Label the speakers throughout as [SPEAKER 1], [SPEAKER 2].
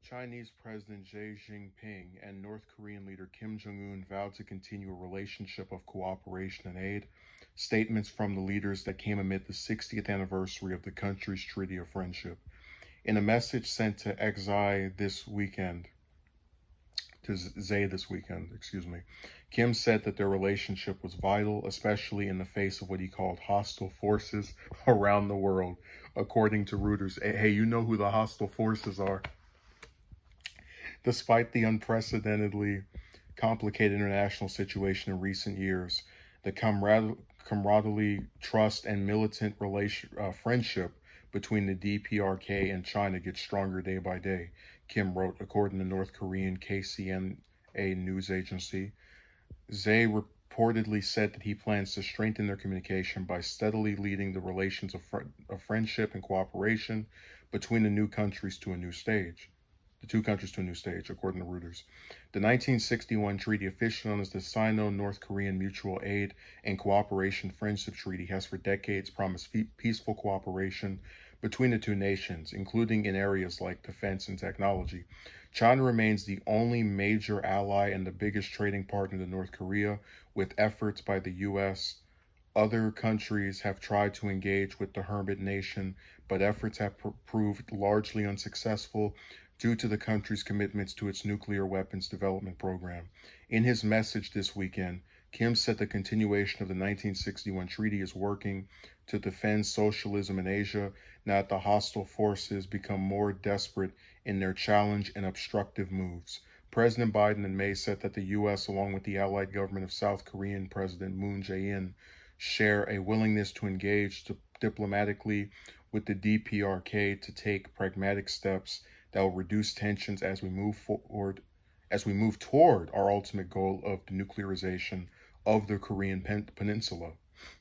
[SPEAKER 1] Chinese President Xi Jinping and North Korean leader Kim Jong-un vowed to continue a relationship of cooperation and aid. Statements from the leaders that came amid the 60th anniversary of the country's Treaty of Friendship. In a message sent to Xi this weekend, Kim said that their relationship was vital, especially in the face of what he called hostile forces around the world. According to Reuters, hey, you know who the hostile forces are. Despite the unprecedentedly complicated international situation in recent years, the camaraderie, trust, and militant friendship between the DPRK and China gets stronger day by day, Kim wrote, according to North Korean KCNA news agency. Xi reportedly said that he plans to strengthen their communication by steadily leading the relations of friendship and cooperation between the two countries to a new stage, according to Reuters. The 1961 treaty, officially known as the Sino-North Korean Mutual Aid and Cooperation Friendship Treaty, has for decades promised peaceful cooperation between the two nations, including in areas like defense and technology. China remains the only major ally and the biggest trading partner to North Korea, with efforts by the U.S. Other countries have tried to engage with the hermit nation, but efforts have proved largely unsuccessful due to the country's commitments to its nuclear weapons development program. In his message this weekend, Kim said the continuation of the 1961 treaty is working to defend socialism in Asia, now that the hostile forces become more desperate in their challenge and obstructive moves. President Biden in May said that the U.S., along with the allied government of South Korean President Moon Jae-in, share a willingness to engage diplomatically with the DPRK to take pragmatic steps that will reduce tensions as we move toward our ultimate goal of denuclearization of the Korean Peninsula.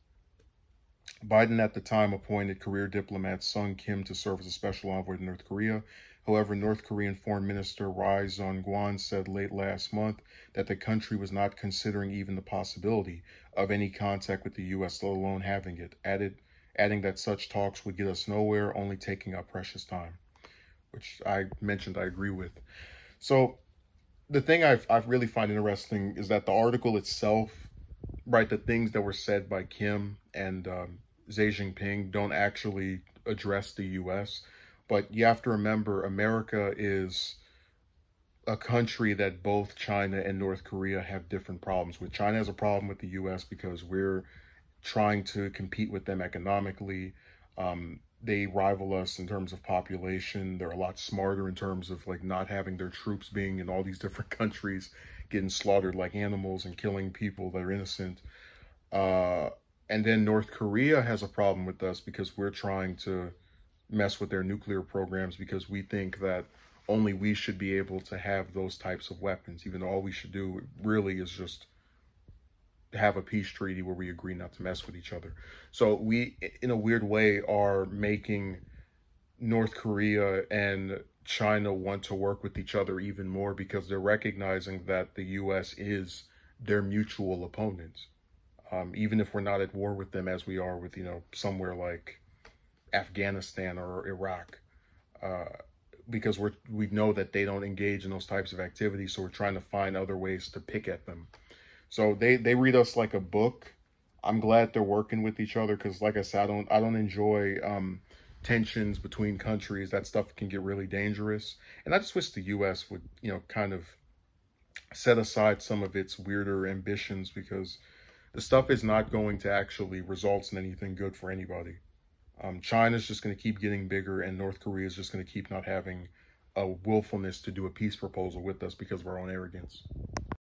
[SPEAKER 1] Biden at the time appointed career diplomat Sung Kim to serve as a special envoy to North Korea. However, North Korean Foreign Minister Ri Zong-Gwan said late last month that the country was not considering even the possibility of any contact with the U.S., let alone having it, adding that such talks would get us nowhere, only taking up precious time, which I mentioned I agree with. So the thing I really find interesting is that the article itself, right, the things that were said by Kim and Xi Jinping don't actually address the U.S., but you have to remember America is a country that both China and North Korea have different problems with. China has a problem with the U.S. because we're trying to compete with them economically. They rival us in terms of population. They're a lot smarter in terms of like not having their troops being in all these different countries, getting slaughtered like animals and killing people that are innocent. And then North Korea has a problem with us because we're trying to mess with their nuclear programs because we think that only we should be able to have those types of weapons, even though all we should do really is just have a peace treaty where we agree not to mess with each other. So we, in a weird way, are making North Korea and China want to work with each other even more because they're recognizing that the U.S. is their mutual opponent. Even if we're not at war with them as we are with, somewhere like Afghanistan or Iraq, because we know that they don't engage in those types of activities, so we're trying to find other ways to pick at them. So they read us like a book. I'm glad they're working with each other because, like I said, I don't enjoy tensions between countries. That stuff can get really dangerous. And I just wish the U.S. would, kind of set aside some of its weirder ambitions because the stuff is not going to actually result in anything good for anybody. China's just going to keep getting bigger, and North Korea is just going to keep not having a willfulness to do a peace proposal with us because of our own arrogance.